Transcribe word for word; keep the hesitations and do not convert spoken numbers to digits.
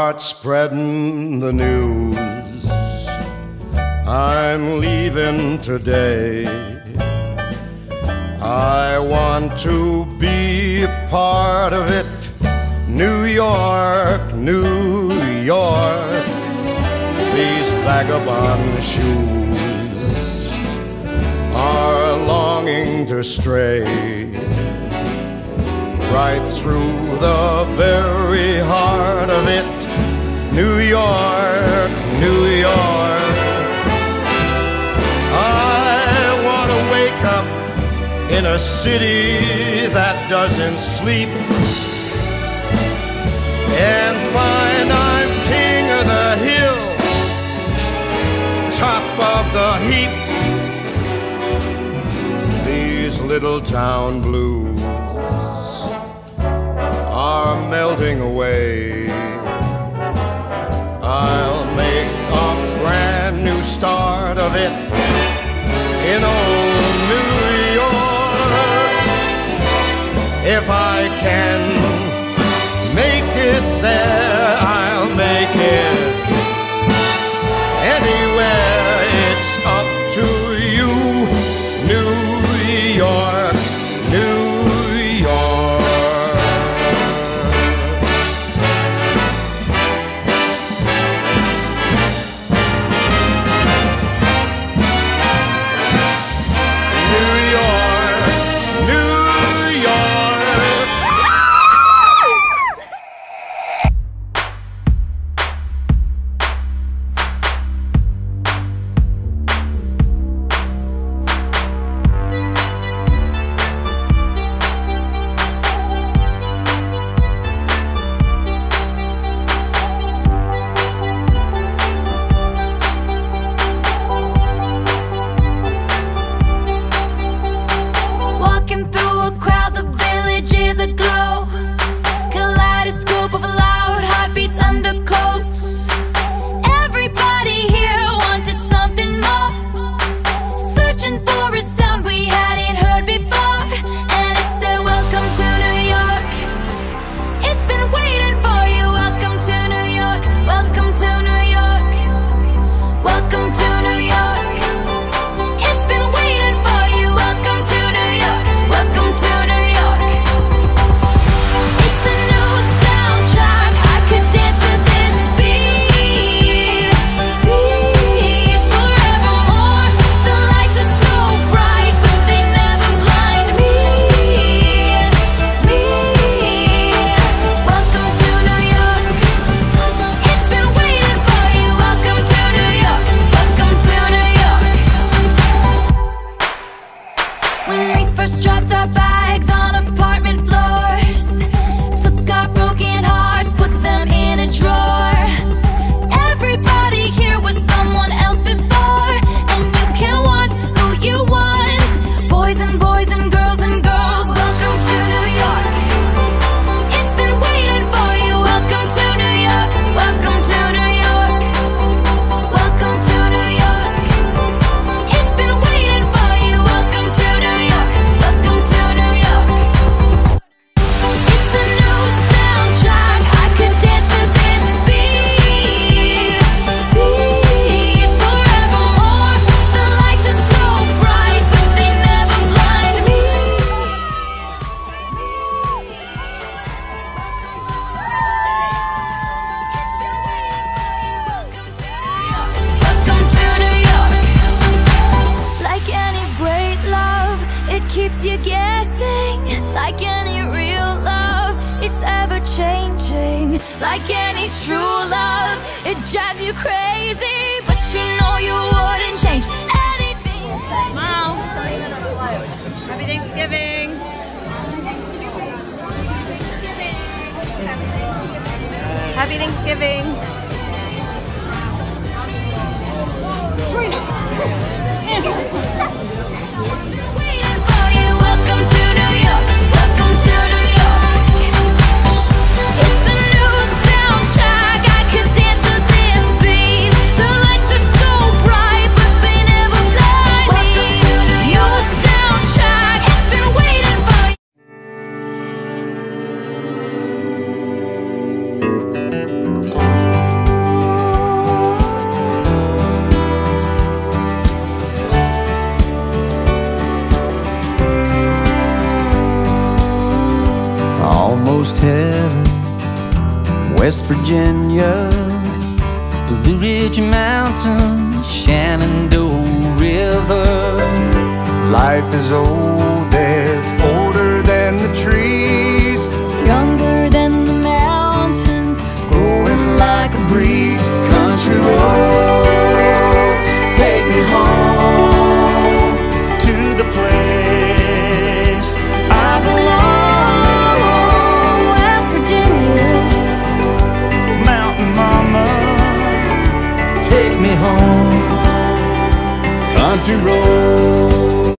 start spreading the news. I'm leaving today. I want to be a part of it. New York, New York, these vagabond shoes are longing to stray right through the very heart of it. New York, New York, I want to wake up in a city that doesn't sleep and find I'm king of the hill, top of the heap. These little town blues are melting away. I'll make a brand new start of it in old New York. If I can make it there, I'll make it anywhere. It's up to you, New York, New York. Like any true love, it drives you crazy, but you know you wouldn't change anything. Mom, happy Thanksgiving. Happy Thanksgiving. Waiting for you. Welcome to New York. Welcome to New York. It's a new soundtrack. I could dance to this beat. The lights are so bright, but they never blind me. Welcome to New York. New soundtrack. It's been waiting for you. West Virginia, Blue Ridge Mountains, Shenandoah River. life is older, older than the trees, Younger than the mountains, growing like a breeze. Country roads take me home to the place I belong. West Virginia. Mountain mama, take me home. Country roads